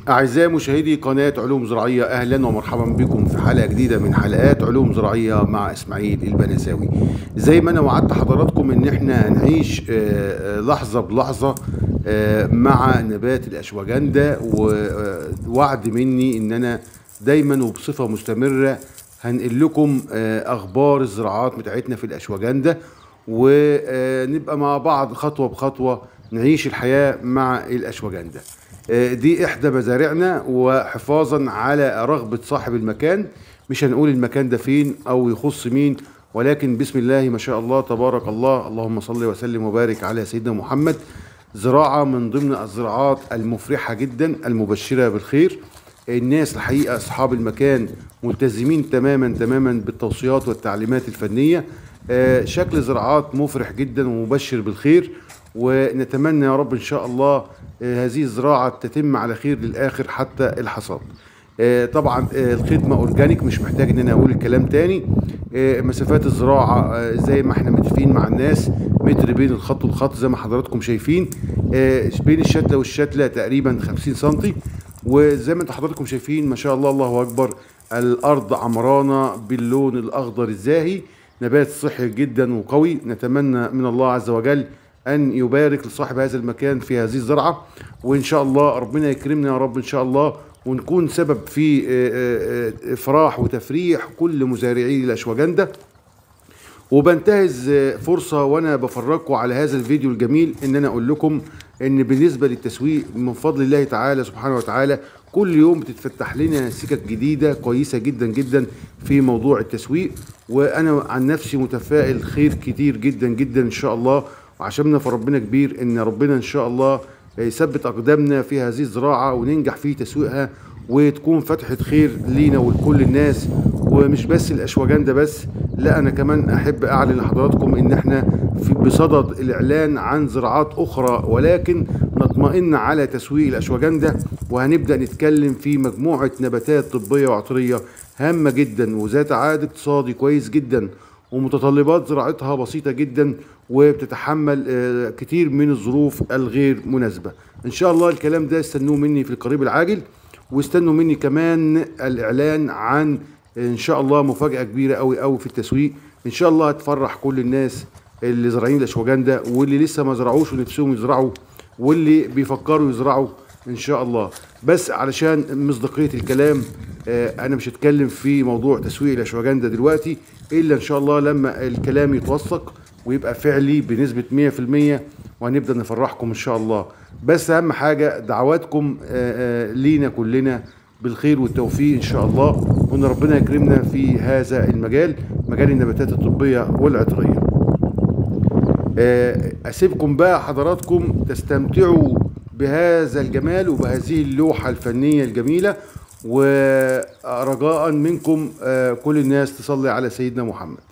أعزائي مشاهدي قناة علوم زراعية، أهلا ومرحبا بكم في حلقة جديدة من حلقات علوم زراعية مع إسماعيل البنساوي. زي ما أنا وعدت حضراتكم إن إحنا هنعيش لحظة بلحظة مع نبات الأشواجندا، ووعد مني إن أنا دايما وبصفة مستمرة هنقل لكم أخبار الزراعات بتاعتنا في الأشواجندا، ونبقى مع بعض خطوة بخطوة نعيش الحياة مع الأشواجندا. دي احدى مزارعنا، وحفاظا على رغبة صاحب المكان. مش هنقول المكان ده فين او يخص مين، ولكن بسم الله ما شاء الله تبارك الله، اللهم صل وسلم وبارك على سيدنا محمد. زراعة من ضمن الزراعات المفرحة جدا المبشرة بالخير. الناس الحقيقة اصحاب المكان ملتزمين تماما بالتوصيات والتعليمات الفنية. شكل زراعات مفرح جدا ومبشر بالخير، ونتمنى يا رب ان شاء الله هذه الزراعة تتم على خير للآخر حتى الحصاد. طبعا الخدمة أورجانيك، مش محتاج ان انا اقول الكلام تاني. مسافات الزراعة زي ما احنا متفقين مع الناس، متر بين الخط والخط زي ما حضراتكم شايفين. بين الشتلة والشتلة تقريبا 50 سنتي، وزي ما انتم حضراتكم شايفين ما شاء الله الله اكبر، الارض عمرانة باللون الاخضر الزاهي، نبات صحي جدا وقوي. نتمنى من الله عز وجل أن يبارك لصاحب هذا المكان في هذه الزرعة، وإن شاء الله ربنا يكرمنا يا رب إن شاء الله، ونكون سبب في إفراح وتفريح كل مزارعي الأشواجندا. وبنتهز فرصة وأنا بفرجكم على هذا الفيديو الجميل إن أنا أقول لكم إن بالنسبة للتسويق من فضل الله تعالى سبحانه وتعالى كل يوم بتتفتح لنا سكك جديدة كويسة جدا في موضوع التسويق. وأنا عن نفسي متفائل خير كتير جدا إن شاء الله، وعشمنا فربنا كبير ان ربنا ان شاء الله يثبت اقدامنا في هذه الزراعه وننجح في تسويقها، وتكون فتحه خير لينا ولكل الناس، ومش بس الاشواجندا بس، لا انا كمان احب اعلن لحضراتكم ان احنا بصدد الاعلان عن زراعات اخرى، ولكن نطمئن على تسويق الاشواجندا. وهنبدا نتكلم في مجموعه نباتات طبيه وعطريه هامه جدا وذات عائد اقتصادي كويس جدا، ومتطلبات زراعتها بسيطة جدا، وبتتحمل كتير من الظروف الغير مناسبة. ان شاء الله الكلام ده استنوه مني في القريب العاجل، واستنوا مني كمان الاعلان عن ان شاء الله مفاجأة كبيرة قوي في التسويق. ان شاء الله هتفرح كل الناس اللي زارعين الاشواجندا، واللي لسه ما زرعوش ونفسهم يزرعوا، واللي بيفكروا يزرعوا ان شاء الله. بس علشان مصداقية الكلام انا مش هتكلم في موضوع تسويق الاشواجندا دلوقتي الا ان شاء الله لما الكلام يتوثق ويبقى فعلي بنسبة 100%، وهنبدأ نفرحكم ان شاء الله. بس اهم حاجة دعواتكم لينا كلنا بالخير والتوفيق ان شاء الله، وان ربنا يكرمنا في هذا المجال، مجال النباتات الطبية والعطرية. اسيبكم بقى حضراتكم تستمتعوا بهذا الجمال وبهذه اللوحة الفنية الجميلة، ورجاء منكم كل الناس تصلي على سيدنا محمد.